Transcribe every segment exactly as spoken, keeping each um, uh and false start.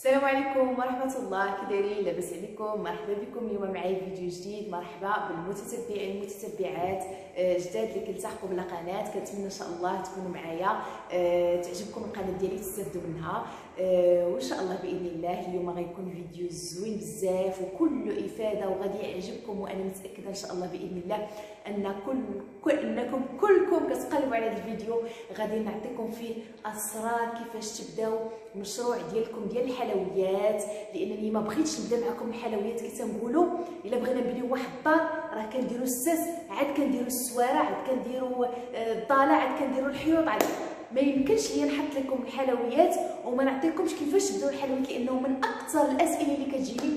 السلام عليكم ورحمة الله، كي دايرين؟ لاباس عليكم؟ مرحبا بكم اليوم معايا فيديو جديد. مرحبا بالمتتبعين المتتبعات جداد اللي كيلتحقوا بالقناه. كنتمنى ان شاء الله تكونوا معايا، تعجبكم القناه ديالي، تستافدوا منها، وان شاء الله باذن الله اليوم غيكون فيديو زوين بزاف وكله افاده وغادي يعجبكم. وانا متاكده ان شاء الله باذن الله ان كل كل انكم كلكم كتقلبوا على هذا الفيديو غادي نعطيكم فيه اسرار كيفاش تبداو المشروع ديالكم ديال الحلويات، لانني ما بغيتش نبدا معكم الحلويات كي تنقولوا الا بغينا نبنيو واحد الدار راه كنديروا الساس، عاد كنديروا السواره، عاد كنديروا الضاله، عاد كنديروا الحيوط، عاد ما يمكنش ليا نحط لكم الحلويات وما نعطيكمش كيفاش تبداو الحلويات، لانه من اكثر الاسئله اللي كتجيني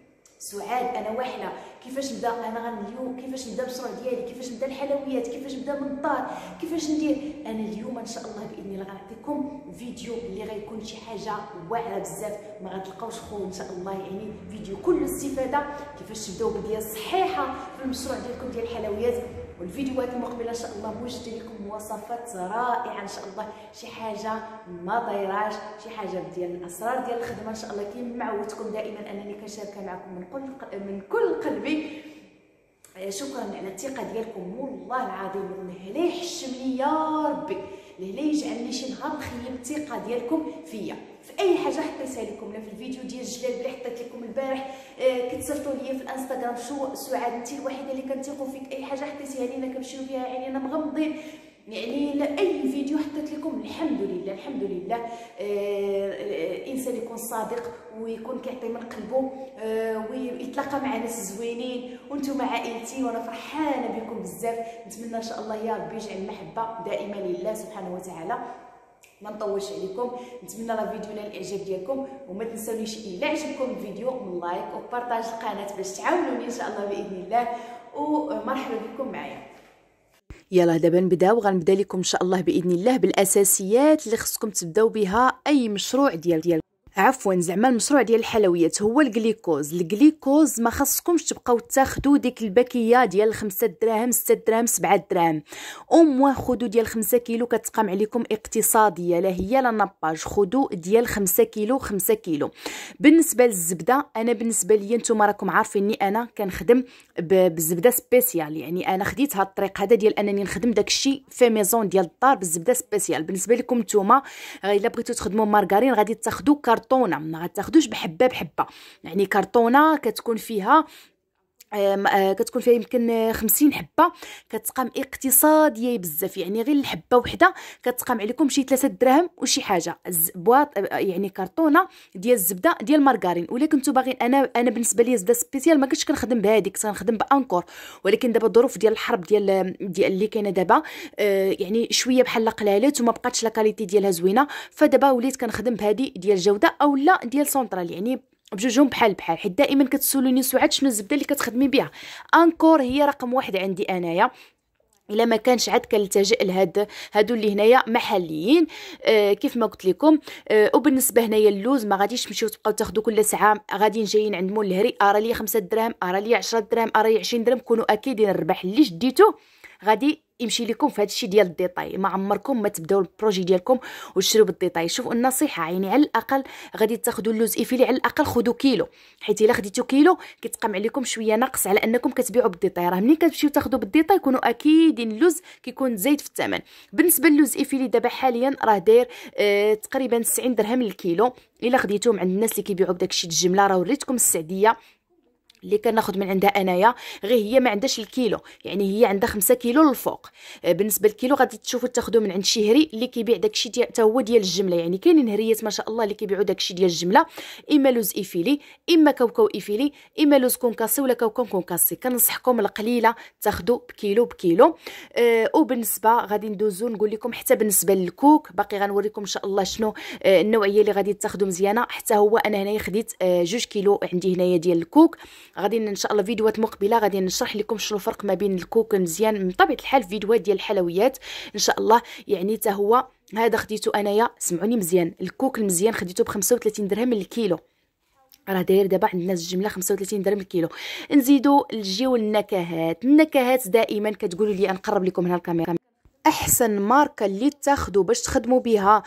سعاد انا واحله كيفاش نبدا انا اليوم، كيفاش نبدا المشروع ديالي، كيفاش نبدا الحلويات، كيفاش نبدا من الدار، كيفاش ندير. انا اليوم ان شاء الله باذن الله غنعطيكم فيديو اللي غيكون شي حاجه واعره بزاف، ما غتلقاوش خو ان شاء الله، يعني فيديو كله استفاده كيفاش تبداو بدايه صحيحه في المشروع ديالكم ديال الحلويات. والفيديوهات المقبله ان شاء الله موجده لكم مواصفات رائعه ان شاء الله، شي حاجه ما ضيراش، شي حاجه ديال الاسرار ديال الخدمه ان شاء الله كيما معودتكم دائما انني كنشاركها معكم من كل من كل قلبي. شكرا على الثقه ديالكم والله العظيم، الله يحشمني يا ربي، الله يجعلني شي نهار نخيب الثقه ديالكم فيا في اي حاجه حطيتها لكم، لا في الفيديو ديال الجلال اللي حطيت لكم البارح، آه كتصيفطوا لي في الانستغرام شو سعاد انت الوحيده اللاللي كنثيقوا فيك، اي حاجه حطيتيها لينا كنمشيو فيها عينينا مغمضين، يعني لا اي فيديو حطيت لكم الحمد لله الحمد لله. آه الانسان يكون صادق ويكون كيعطي من قلبه، آه ويتلاقى مع ناس زوينين، وانتم عائلتي وانا فرحانه بكم بزاف. نتمنى ان شاء الله يا ربي يجعل المحبه دائما لله سبحانه وتعالى. ما نطولش عليكم، نتمنى راه الفيديو نال الاعجاب ديالكم، وما تنساونيش الا عجبكم الفيديو من لايك وبارطاج القناه باش تعاونوني ان شاء الله باذن الله. ومرحبا بكم معايا. يلا دابا نبداو، غنبدا لكم ان شاء الله باذن الله بالاساسيات اللي خصكم تبداو بها اي مشروع ديال ديال عفوا زعما المشروع ديال الحلويات هو الجليكوز. الجليكوز ما خصكمش تبقاو تاخذوا ديك الباكيه ديال خمسة دراهم ستة دراهم سبعة دراهم، او خذوا ديال خمسة كيلو كتقام عليكم اقتصاديه، لا هي لا ناباج، خذوا ديال خمسة كيلو خمسة كيلو. بالنسبه للزبده، انا بالنسبه لي نتوما راكم عارفيني انا كنخدم بالزبده سبيسيال، يعني انا خديت هاد الطريق هذا ديال انني نخدم داكشي في ميزون ديال الدار بالزبده سبيسيال. بالنسبه لكم نتوما الا بغيتو تخدموا مارغرين غادي تاخذوا كرتونه، ما غتاخذوش بحبه بحبه، يعني كرتونه كتكون فيها آه كتكون فيها يمكن خمسين حبه، كتقام اقتصاديه بزاف، يعني غير الحبه وحده كتقام عليكم شي ثلاثة دراهم وشي حاجه، بواط يعني كرتونه ديال الزبده ديال مارغرين. ولا كنتو باغيين، انا انا بالنسبه لي زبده سبيسيال ما كنتش كنخدم بهذيك، كنخدم بانكور، ولكن دابا الظروف ديال الحرب ديال ديال اللي كاينه دابا آه يعني شويه بحال قلالات وما بقاتش لا كاليتي ديالها زوينه، فدابا وليت كنخدم بهذه ديال جوده او لا ديال سونطرال، يعني بجوجهم بحال بحال. حيت دائما كتسولوني سعاد شنو الزبده اللي كتخدمي بها، انكور هي رقم واحد عندي انايا، الا ما كانش عاد كنلتجئ لهاد هادو اللي هنايا محليين آه كيف ما قلت لكم. آه وبالنسبه هنايا اللوز ما غاديش تمشيو تبقاو تاخذوا كل ساعه غاديين جايين عند مول الهري ارى لي خمسة دراهم، ارى لي عشرة دراهم، ارى لي عشرين درهم، كونوا اكيدين الربح اللي شديتو غادي يمشي لكم في هذا الشيء ديال الديطاي. ما عمركم ما تبداو البروجي ديالكم وتشريو بالديطاي. شوفوا النصيحه، يعني على الاقل غادي تاخذوا اللوز ايفيلي، على الاقل خذوا كيلو، حيت الا خديتو كيلو كيتقام عليكم شويه نقص على انكم كتبيعوا بالديطاي. راه ملي كتمشيو تاخذوا بالديطاي كونوا اكيدين اللوز كيكون زايد في الثمن. بالنسبه للوز ايفيلي دابا حاليا راه داير آه تقريبا تسعين درهم للكيلو، الا خديتوهم عند الناس اللي كيبيعوا بداكشي الجمله. راه وريتكم السعديه اللي كناخذ من عندها انايا، غير هي ما عندهاش الكيلو، يعني هي عندها خمسة كيلو للفوق. بالنسبه للكيلو غادي تشوفوا تاخذوا من عند شي هري اللي كيبيع داكشي حتى هو ديال الجمله، يعني كاينين هريات ما شاء الله اللي كيبيعوا داكشي ديال الجمله، اما لوز ايفيلي اما كاوكاو ايفيلي اما لوز كونكاسي ولا كاوكاو كونكاسي. كنصحكم القليله تاخذوا بكيلو بكيلو. أه وبالنسبه غادي ندوزو نقول لكم حتى بالنسبه للكوك، باقي غنوريكم ان شاء الله شنو أه النوعيه اللي غادي تاخذوا مزيانه. حتى هو انا هنايا خديت أه جوج كيلو عندي هنايا ديال الكوك. غادي ان شاء الله فيديوهات مقبله غادي نشرح لكم شنو الفرق ما بين الكوك المزيان من طبيعه الحال، فيديوهات ديال الحلويات ان شاء الله. يعني حتى هو هذا خديته انايا، سمعوني مزيان، الكوك المزيان خديته ب خمسة وثلاثين درهم للكيلو، راه داير دابا عند الناس الجمله خمسة وثلاثين درهم الكيلو. نزيدو نجيو النكهات. النكهات دائما كتقولوا لي نقرب لكم هنا الكاميرا، احسن ماركه اللي تاخذوا باش تخدموا بها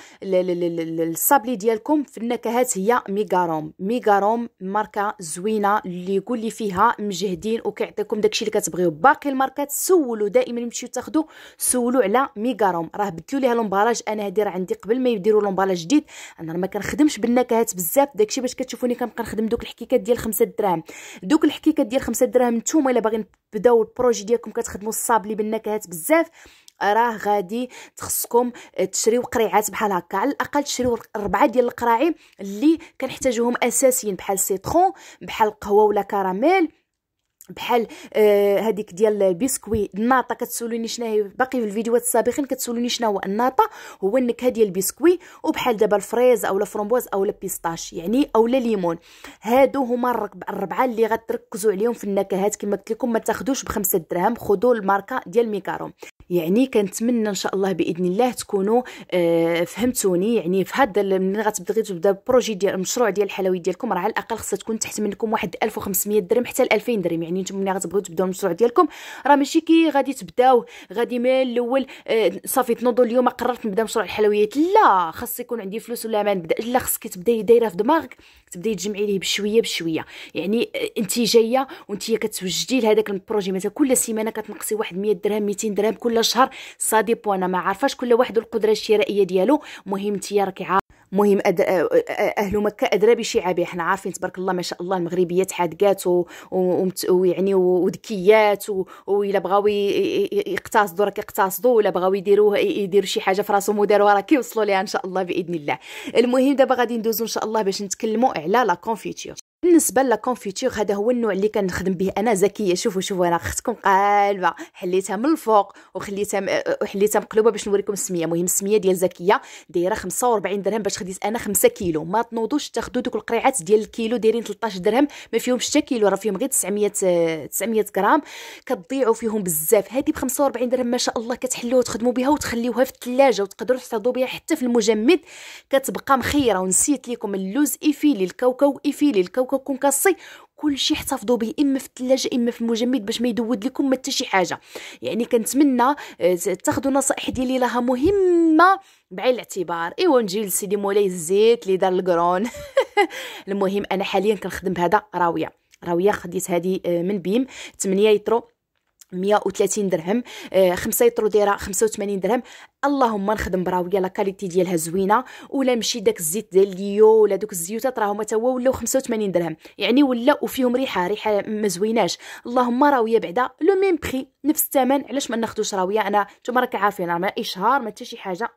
الصابلي ديالكم في النكهات هي ميغاروم. ميغاروم ماركه زوينه اللي يقول لي فيها مجهدين وكيعطيكم داكشي اللي كتبغيو. باقي الماركات سولوا دائما يمشيو تاخذوا سولوا على ميغاروم، راه بدلوا ليها لومبالاج. انا هادي راه عندي قبل ما يديروا لومبالاج جديد، انا ما كنخدمش بالنكهات بزاف، داكشي باش كتشوفوني كنبقى نخدم دوك الحكيكات ديال خمسة دراهم. دوك الحكيكات ديال خمسة دراهم نتوما الا باغيين تبداو البروجي ديالكم كتخدموا الصابلي بالنكهات بزاف، راه غادي تخصكم تشريو قريعات بحال هكا. على الاقل تشريو اربعه ديال القراعي اللي كنحتاجوهم اساسيين، بحال سيترون، بحال قهوه ولا كراميل، بحال آه هذيك ديال البسكوي الناطه. كتسولوني شنو هي باقي في الفيديوهات السابقين، كتسولوني شنو هو الناطه، هو النكهه ديال البسكوي. وبحال دابا الفريز او الفرومبواز او البيستاش يعني او الليمون، هادو هما الربعه اللي غتركزوا عليهم في النكهات. كما قلت لكم ما تاخذوش بخمسة دراهم، خذوا الماركه ديال ميغاروم. يعني كنتمنى ان شاء الله باذن الله تكونوا آه فهمتوني. يعني في هذا ملي غتبغيو تبدا البروجي ديال المشروع ديال الحلويات ديالكم، راه على الاقل خصها تكون تحت منكم واحد ألف وخمسمية درهم حتى ل ألفين درهم. يعني نتوما ملي غتبغيو تبداو المشروع ديالكم راه ماشي كي غادي تبداو غادي من الاول آه صافي تنوضوا اليوم قررت نبدا مشروع الحلويات. لا، خاص يكون عندي فلوس ولا ما نبدا. لا، خصك تبداي دايره في دماغك، تبداي تجمعي ليه بشويه بشويه. يعني انت جايه وانت كتوجدي لهذاك البروجي مثلا كل سيمانه كتنقصي واحد مية درهم ميتين درهم كل شهر. صادي بو انا ما عارفاش كل واحد والقدره الشرائيه ديالو. مهم انت راكي عارفه، مهم أد... اهل مكه ادرى بشعابه. حنا عارفين تبارك الله ما شاء الله المغربيات حادقات ويعني و... و... وذكيات و... وإلا بغاو يقتصدوا راه كيقتصدوا، ولا بغاو يديروه يديروا شي حاجه في راسهم وداروها راه كيوصلوا ليها ان شاء الله باذن الله. المهم دابا غادي ندوزو ان شاء الله باش نتكلموا على لا كونفيتور. بالنسبه لا كونفيتور هذا هو النوع اللي كنخدم به انا. زكيه، شوفوا شوفوا انا اختكم قالبه حليتها من الفوق وخليتها وحليتها مقلوبه باش نوريكم السميه. مهم السميه ديال زكيه دايره خمسة وأربعين درهم باش خديت انا خمسة كيلو. ما تنوضوش تاخذوا دوك القريعات ديال الكيلو دايرين ثلاثة عشر درهم، ما فيهمش حتى كيلو، راه فيهم غير تسعمية تسعمية غرام، كتضيعوا فيهم بزاف. هذه ب خمسة وأربعين درهم ما شاء الله كتحلوها وتخدموا بها وتخليوها في الثلاجه وتقدروا تحتفظوا بها حتى في المجمد، كتبقى مخيره. ونسيت لكم اللوز ايفيلي، الكاوكاو ايفيلي، الكاوكاو كونكاسي، كل شيء احتفظوا به اما في الثلاجه اما في المجمد باش ما يدود لكم حتى شي حاجه. يعني كنتمنى تاخذوا نصائح ديالي راها مهمه بعين الاعتبار. ايوا نجي لسيدي مولاي الزيت اللي دار القرون. المهم انا حاليا كنخدم بهذا راويه. راويه خديت هذه من بيم ثمانية يطرو مية وثلاثين درهم، آه خمسة يطرو دايره خمسة وثمانين درهم. اللهم نخدم براويه لا كاليتي ديالها زوينه، ولا نمشي داك الزيت ديال ليو ولا دوك الزيوتات راهما تا هو ولاو خمسة وثمانين درهم. يعني ولا وفيهم ريحه ريحه ما زويناش. اللهم راويه بعدا لو ميم بري نفس الثمن. علاش ما ناخذوش راويه؟ انا نتوما راك عارفين راه ما اشهار ما حتى شي حاجه.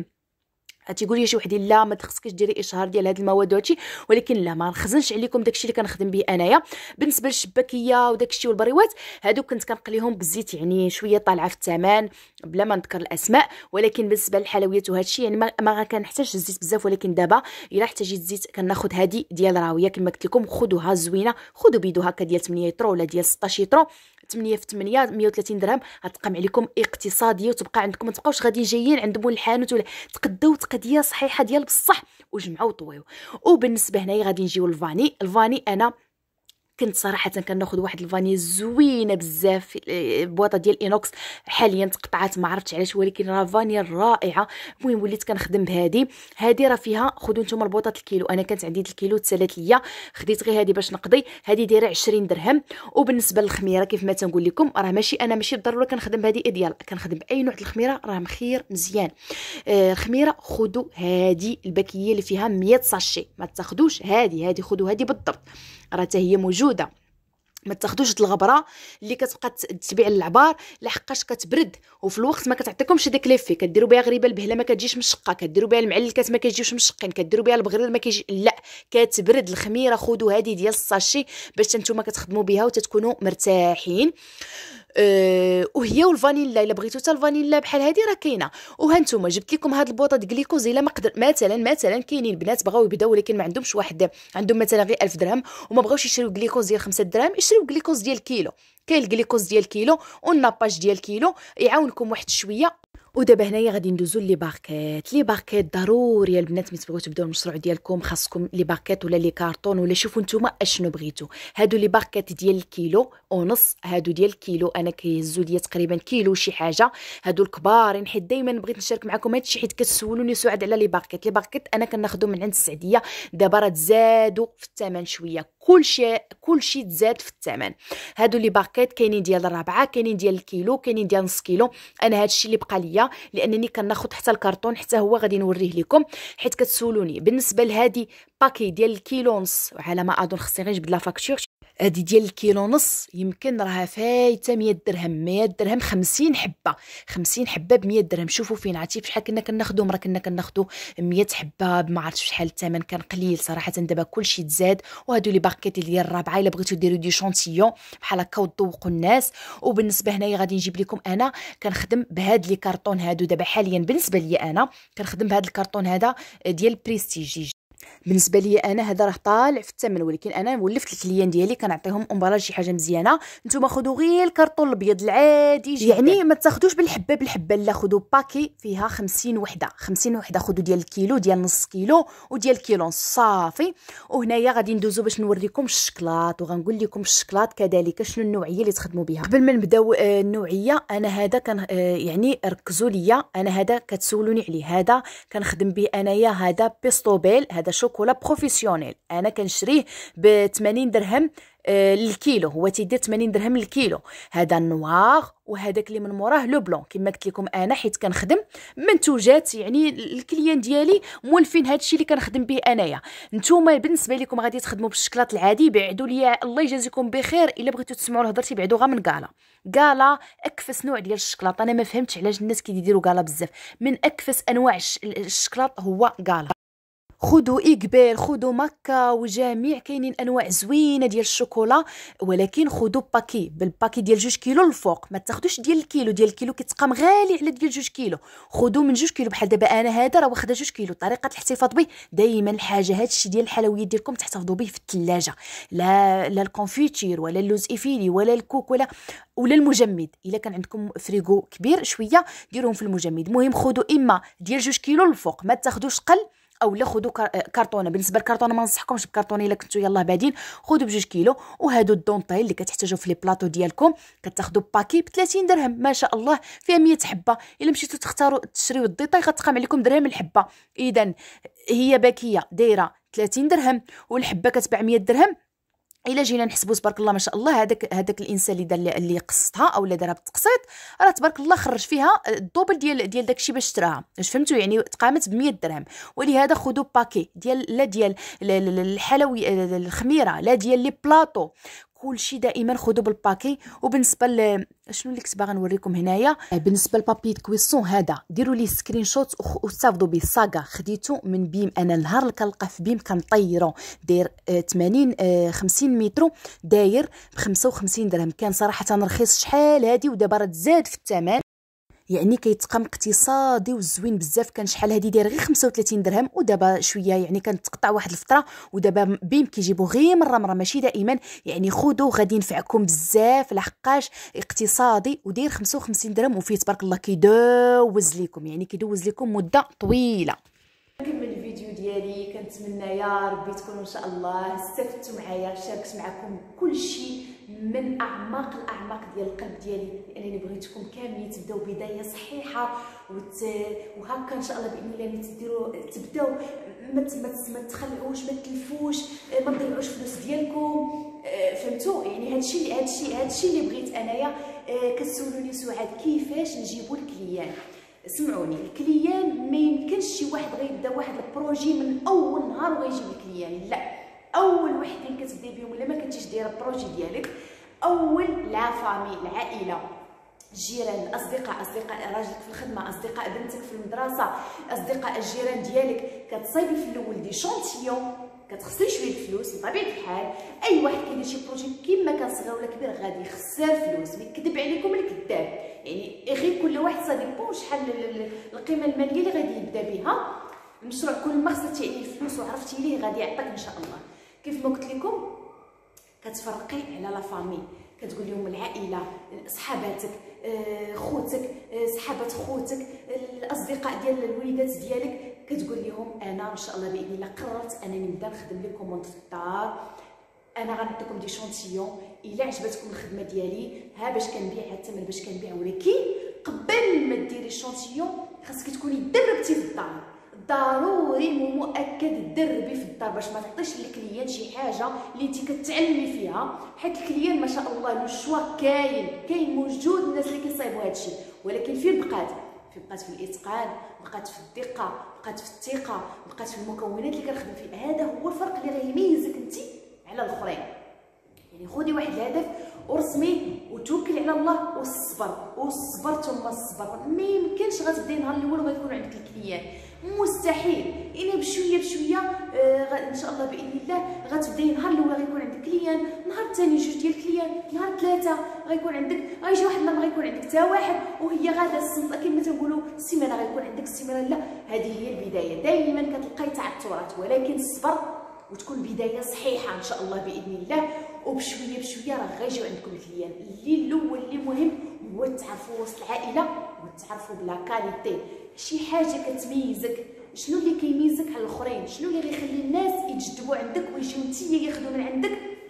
تيقول لي شي وحدين لا ما تخصكيش ديري اشهار ديال هاد المواد وهادشي، ولكن لا ما نخزنش عليكم داكشي اللي كنخدم به انايا. بالنسبه للشباكيه وداكشي والبريوات هادو كنت كنقليهم بالزيت، يعني شويه طالعه في الثمن بلا ما نذكر الاسماء. ولكن بالنسبه للحلويات وهادشي يعني ما, ما كنحتاجش الزيت بزاف. ولكن دابا الا احتاجيت الزيت كناخذ هادي ديال راويه كما قلت لكم. خذوها زوينه، خذوا بيدو هكا ديال ثمانية يطرو ولا ديال ستطاش يطرو، ثمانية في ثمانية مية وثلاثين درهم. غتقام عليكم اقتصاديه وتبقى عندكم، ما تبقاوش غادي جايين عند مول الحانوت ولا تقداو تقديه صحيحه ديال بصح وجمعوا طويو. وبالنسبه هنايا غادي نجيو للفاني. الفاني انا كنت صراحه كناخذ واحد الفاني زوينه بزاف، بواطه ديال انوكس حاليا تقطعات ما عرفتش علاش، ولكن راه فانيا رائعه. المهم وليت كنخدم بهذه. هذه راه فيها خذوا نتوما البوطه الكيلو، انا كانت عندي الكيلو تسالات ليا، خديت غير هذه باش نقضي. هذه دايره عشرين درهم. وبالنسبه للخميره كيف ما تنقول لكم راه ماشي انا ماشي بالضروره كنخدم بهذه ايديال، كنخدم باي نوع الخميره راه مخير مزيان. آه الخميره خذوا هذه الباكيه اللي فيها مية ساشي، ما تاخذوش هذه هذه خذوا هذه بالضبط، راه حتى هي موجوده. ما تاخذوش الغبره اللي كتبقى تبيع العبار لحقاش كتبرد وفي الوقت ما كتعطيكمش داك ليفي. كديروا بها غريبه البهله ما كتجيش مشقه، كديروا بها المعلكات ما كيجيوش مشقين، كديروا بها البغرير ما كيجي لا كتبرد. الخميره خذوا هذه ديال الساشي باش نتوما كتخدموا بها وتتكونوا مرتاحين. أه وهي والفانيلا الا بغيتو حتى الفانيلا بحال هذه راه كاينه. وها نتوما جبت لكم هاد البوطه د غليكوز. الا ما قدر مثلا مثلا كاينين بنات بغاو يبداو ولكن ما عندهمش واحد، عندهم مثلا غير ألف درهم وما بغاوش يشريو غليكوز ديال خمسة دراهم، يشريو غليكوز ديال كيلو. كاين الغليكوز ديال كيلو والناباج ديال كيلو يعاونكم واحد شويه ودابا هنايا غادي ندوزو لي باركيت. لي باركيت ضروري البنات ملي تبغيو تبداو المشروع ديالكم خاصكم لي باركيت ولا لي كارطون ولا شوفوا نتوما اشنو بغيتو. هادو لي باركيت ديال الكيلو ونص، هادو ديال الكيلو انا كيهزوا ليا تقريبا كيلو شي حاجه. هادو الكبارين حيت دائما بغيت نشارك معكم هادشي حيت كتسولوني سعاد على لي باركيت. لي باركيت انا كناخذهم من عند السعديه، دابا راه تزادوا في الثمن شويه، كلشي كلشي تزاد في الثمن. هادو لي باركيت كاينين ديال الرابعه، كاينين ديال الكيلو، كاينين ديال نص كيلو. انا هادشي اللي بقى ليا لانني كناخذ حتى الكرتون حتى هو غادي نوريه لكم حيت كتسولوني. بالنسبه لهادي باكي ديال الكيلو ونص، على ما اظن خصني غير نجبد لا فاكتور، هادي ديال الكيلو ونص يمكن راها فايته مية درهم. مية درهم خمسين حبه، خمسين حبه ب مية درهم. شوفوا فين عرفتي بشحال كنا كناخذهم، راه كنا كناخذوا مية حبه بما عرفتش شحال الثمن كان قليل صراحه. دابا كلشي تزاد. وهادو لي باكيت ديال الرابعه الا بغيتو ديروا دي شونتيون بحال هكا وتذوقوا الناس. وبالنسبه هنايا غادي نجيب لكم، انا كنخدم بهاد لي كارطون هادو دابا حاليا. بالنسبه لي انا كنخدم بهاد الكارطون هذا ديال بريستيج. بالنسبه لي انا هذا راه طالع في الثمن، ولكن انا ولفت الكليان ديالي كنعطيهم امبلاج شي حاجه مزيانه. نتوما خذوا غير الكرطون الابيض العادي جدا، يعني ما تاخذوش بالحبه بالحبه، لا خذوا باكي فيها خمسين وحده، خمسين وحده. خذوا ديال الكيلو، ديال نص كيلو، وديال كيلو صافي. وهنايا غادي ندوزو باش نوريكم الشكلاط، وغنقول لكم الشكلاط كذلك شنو النوعيه اللي تخدموا بها. قبل ما نبداو آه النوعيه، انا هذا كان آه يعني ركزوا ليا، انا هذا كتسولوني عليه، هذا كنخدم به انايا. هذا بيستوبيل، هذا شوكولا بروفيسيونيل. انا كنشريه ب ثمانين درهم آه للكيلو، هو تيدير ثمانين درهم للكيلو. هذا النوار، وهذاك اللي من موراه لو بلون. كما قلت لكم انا حيت كنخدم منتوجات، يعني الكليان ديالي مولفين هادشي اللي كنخدم به انايا. نتوما بالنسبه لكم غادي تخدموا بالشكلاط العادي، بعدوا ليا الله يجازيكم بخير. الا بغيتوا تسمعوا هضرتي بعدوا غير من كالا. كالا اكفس نوع ديال الشكلاط. انا ما فهمتش علاش الناس كيديروا كالا بزاف. من اكفس انواع الشكلاط هو كالا. خذوا إقبال، خذوا مكة، وجميع كاينين انواع زوينه ديال الشوكولا، ولكن خذوا باكي بالباكي ديال جوج كيلو الفوق. ما تاخذوش ديال الكيلو، ديال الكيلو كيتقام غالي على ديال جوج كيلو. خذوا من جوج كيلو. بحال دابا انا هذا راه واخده جوج كيلو. طريقه الاحتفاظ به دائما الحاجه هادشي ديال الحلويات ديالكم تحتفظوا به في الثلاجه، لا لا الكونفيتير ولا اللوز ايفيلي ولا الكوك ولا ولا المجمد. الا كان عندكم فريغو كبير شويه ديروهم في المجمد. المهم خذوا اما ديال جوج كيلو الفوق، ما تاخذوش قل، او لا خذوا كرتونه. بالنسبه للكرتونه ما ننصحكمش بكرتونه الا كنتو يلاه بادين. خذوا بجوج كيلو. وهادو الدونطيل اللي كتحتاجوا في لي بلاطو ديالكم كتاخذوا باكي ب ثلاثين درهم، ما شاء الله فيها مية حبه. الا مشيتوا تختاروا تشريو الديطاي غتقام عليكم درهم الحبه. اذا هي باكيه دايره ثلاثين درهم والحبه كتباع مية درهم. الا جينا نحسبوا تبارك الله ما شاء الله، هذاك هذاك الانسان اللي دار اللي قسطها او اللي دارها بالتقسيط راه تبارك الله خرج فيها الدوبل ديال ديال داكشي باش شراها. واش فهمتوا؟ يعني تقامت ب مية درهم. ولهذا خذوا باكي ديال لا ديال الحلوي الخميره لا ديال لي بلاطو، كلشي دائما خذوا بالباكي. وبالنسبه ل شنو اللي كنت باغا نوريكم هنايا، بالنسبه لبابي كويسون هذا ديروا لي سكرين شوت وتستافدوا به. صاغا خديته من بيم، انا النهار اللي كنلقاه في بيم كنطيرو. داير ثمانين خمسين متر، داير ب خمسة وخمسين درهم. كان صراحه رخيص شحال هادي، ودابا راه تزاد في الثمن، يعني كيتقام اقتصادي وزوين بزاف. كان شحال هادي داير غير خمسة وثلاثين درهم، ودابا شويه يعني كانت تقطع واحد الفتره، ودابا بيم كيجيبوا غير مره مره ماشي دائما. يعني خذوا غادي ينفعكم بزاف لحقاش اقتصادي وداير خمسة وخمسين درهم، وفيه تبارك الله كيدوز لكم، يعني كيدوز لكم مده طويله. نكمل الفيديو ديالي. كنتمنى يا ربي تكونوا ان شاء الله استفدتوا معايا، شاركت معكم كل شيء من اعماق الاعماق ديال القلب ديالي، لانني بغيتكم كاملين تبداو بدايه صحيحه وت... وهكا ان شاء الله باذن الله ملي تديروا تبداو ما ما تخلعوش، ما تلفوش، ما تضيعوش فلوس ديالكم. فهمتوا؟ يعني هادشي اللي هادشي هادشي اللي بغيت انايا. كتسولوني سعاد كيفاش نجيبوا الكليان. سمعوني، الكليان ما يمكنش شي واحد غيبدا واحد البروجي من اول نهار وغيجيب الكليان، لا. اول وحدين كتبداي بهم ولا ما كنتيش دايره البروجي ديالك، اول لا فامي العائله، الجيران، الاصدقاء، اصدقاء راجلك في الخدمه، اصدقاء بنتك في المدرسه، اصدقاء الجيران ديالك. كتصايبي في الاول دي شونتيون، كتخسري شويه الفلوس بطبيعه الحال. اي واحد كيدير شي بروجي كيما كان صغير ولا كبير غادي يخسر فلوس، ما يكذب عليكم الكذاب. يعني غير كل واحد صادي بون شحال القيمه الماليه اللي غادي يبدا بها المشروع. كل ما خسرتي عليه الفلوس وعرفتي ليه غادي يعطيك ان شاء الله. كيف ما قلت لكم كتفرقي على لا فامي. كتقول لهم العائله، صحاباتك، خوتك، صحابات خوتك، الاصدقاء ديال الوليدات ديالك، كتقول لهم انا ان شاء الله باذن الله قررت انني نبدا نخدم لكم كوموند في الدار، انا غنعطيكم دي شونتيون، الا عجبتكم الخدمه ديالي ها باش كنبيع، ها الثمن باش كنبيع. ولكن قبل ما ديري الشونتيون خاصك تكوني دربتي في الدار، ضروري ومؤكد دربي في الدار باش ما تعطيش للكليان شي حاجه اللي انت كتعلمي فيها، حيت الكليان ما شاء الله لو شوا كاين كاين موجود الناس اللي كيصايبوا هادشي، ولكن فين بقات؟ فين بقات؟ في الاتقان، بقات في الدقه، بقات في الثقه، بقات في المكونات اللي كنخدم فيها. هذا هو الفرق اللي غيميزك انت على الاخرين. يعني خذي واحد الهدف ورسميه وتوكلي على الله والصبر، والصبر ثم الصبر. ما يمكنش غتبداي نهار الاول وغيكون عندك الكليان، مستحيل. الا بشويه بشويه آه ان شاء الله باذن الله غتبداي نهار الاول غيكون عندك كليان، نهار الثاني جوج ديال الكليان، نهار ثلاثه غيكون عندك، غيجي واحد النهار غيكون عندك حتى واحد، وهي غادا السنه كما تنقولوا السيمانه غيكون عندك السيمانه. لا، هذه هي البدايه. دائما كتلقاي تعثرات، ولكن الصبر وتكون بدايه صحيحه ان شاء الله باذن الله، وبشويه بشويه راه غيجيو عندكم الكليان. اللي الاول اللي مهم هو تعرفوا وسط العائله وتعرفوا بلا كاليتي، شي حاجه كتميزك، شنو اللي كيميزك على الاخرين، شنو اللي غيخلي الناس يتجذبوا عندك ويجيو نتيا ياخذوا من عندك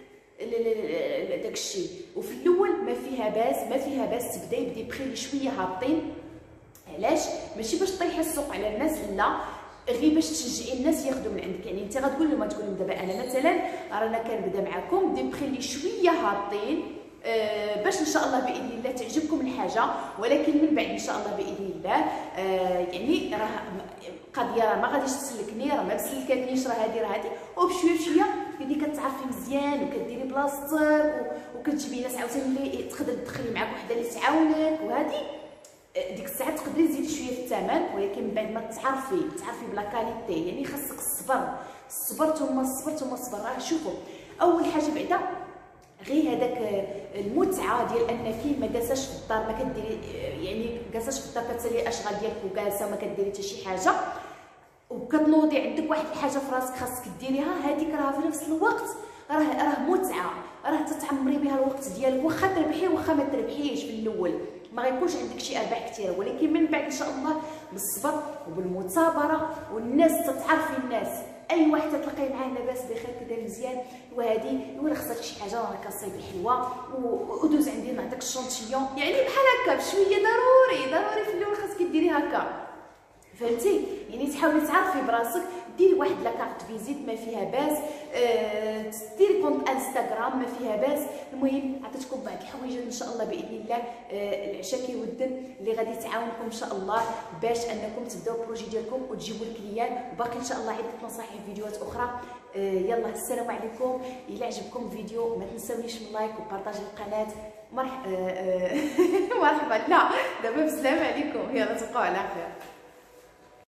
داك الشيء. وفي الاول ما فيها باس، ما فيها باس تبداي بدي بخي اللي شويه هابطين. علاش؟ ماشي باش طيحي السوق على الناس، لا، غير باش تشجعي الناس ياخذوا من عندك. يعني انت غتقول لهم، تقول لهم دابا انا مثلا رانا كنبدا معكم دي بخي اللي شويه هابطين أه باش ان شاء الله باذن الله تعجبكم الحاجه، ولكن من بعد ان شاء الله باذن الله أه يعني راه قضيه راه ما غاديش تسلكني، راه ما مسلكاتنيش، راه هذه راه هذه. وبشويه بشويه بدي كتعرفي مزيان وكديري بلاصتك وكتجيبي ناس عاوتاني اللي تقدر تدخلي معاك وحده اللي تعاونك، وهذه ديك الساعه تقدري تزيدي شويه في الثمن، ولكن من بعد ما تعرفي تعرفي بلا كاليتي. يعني خاصك الصبر، الصبر ثم الصبر ثم الصبر. راه شوفوا اول حاجه بعدا غير هذاك المتعه ديال انك ما جالساش في الدار، ما كديري يعني جالساش في الدار كتسالي الاشغال ديالك وجالسه وما كديري حتى شي حاجه، وكتنوضي عندك واحد الحاجه في راسك خاصك ديريها، هذيك راه في نفس الوقت راه راه متعه، راه تتعمري بها الوقت ديالك، واخا تربحي واخا ما تربحيش. في الاول ما غيكونش عندك شي ارباح كثيره، ولكن من بعد ان شاء الله بالصبر وبالمثابره والناس تتعرفي الناس، اي واحد تتلاقاي معاه لاباس بخير كذا مزيان، وهذه ولا خصك شي حاجه راه كصايبه حلوه ودوز عندي نعطيك الشونتيون. يعني بحال هكا بشويه ضروري ضروري في الاول خاصك ديري هكا، فهمتي؟ يعني تحاولي تعرفي براسك، ديري واحد لاكارت فيزيت ما فيها باس، أه ديري كونت انستغرام ما فيها باس. المهم عطيتكم بعض الحوايج ان شاء الله باذن الله أه العشاء كيودن اللي غادي تعاونكم ان شاء الله باش انكم تبداو البروجي ديالكم وتجيبوا الكليان. وباقي ان شاء الله عده نصائح في فيديوهات اخرى. أه يلا السلام عليكم. الا عجبكم الفيديو ما تنساونيش من لايك وبارطاجي القناه. مرحبا. أه أه مرحبا، لا دابا بسلام عليكم، يلا تبقاو على خير.